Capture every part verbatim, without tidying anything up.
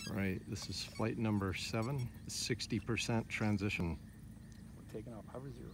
Right, this is flight number seven, sixty percent transition. We're taking off hover zero.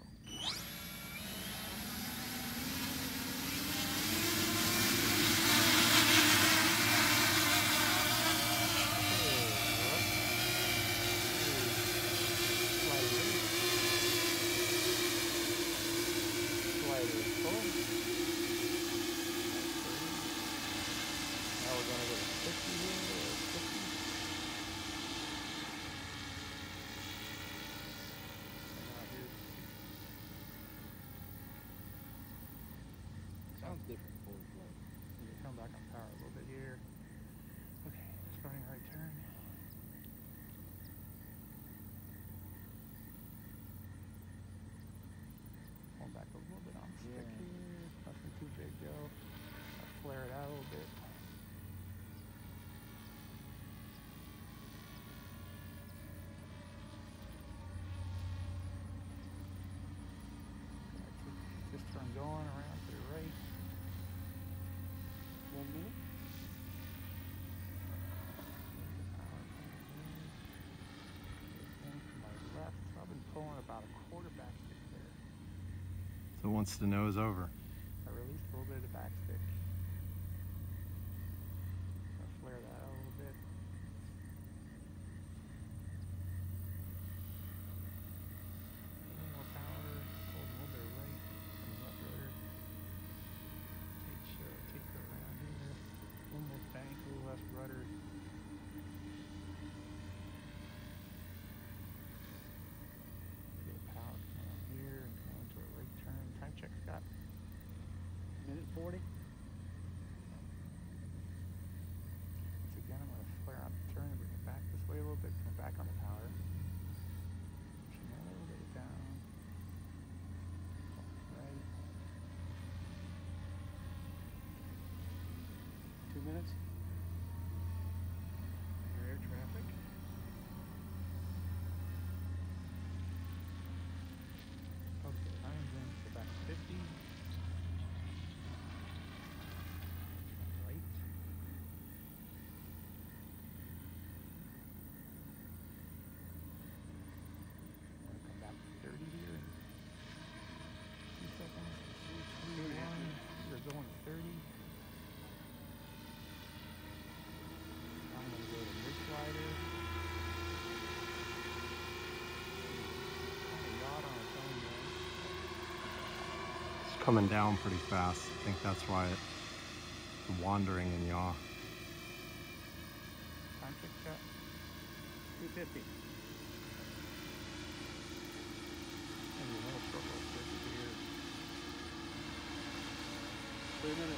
Sounds different before we fly. You can come back on power a little bit here. Okay, starting right turn. Pull back a little bit on the stick yeah. here. Nothing too big though. I'll flare it out a little bit. This turn going around to the right. One minute. To my left. So I've been pulling about a quarter back stick there. So once the nose over. I released a little bit of the back stick. I'll flare that out a little bit. Rudder. Get a power coming on here and going into a right turn. Time check, Scott. Minute forty. Once again, I'm going to flare out the turn and bring it back this way a little bit. Come back on the power. Pushing that a little bit down. Right. Two minutes. Traffic. Okay, I'm going to go back to fifty. Right. I'm going to come back to thirty here in two seconds. three, two, one. We're going thirty. I'm going to go to mid slider. It's coming down pretty fast. I think that's why it's wandering in yaw. Time check, Scott. two fifty. Maybe a little struggle here. Three minutes.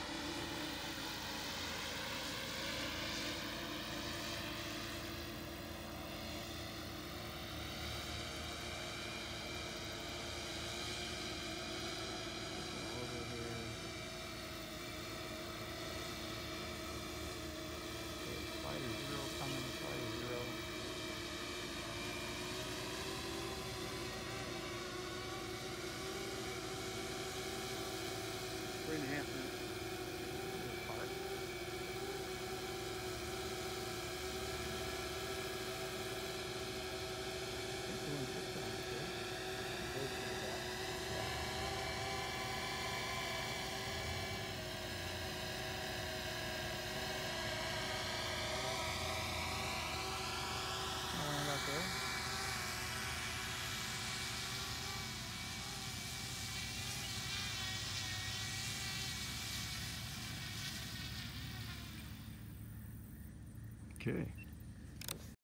Three and a half minutes. Park. Doing six times here. Go to the back. Going back there. Okay.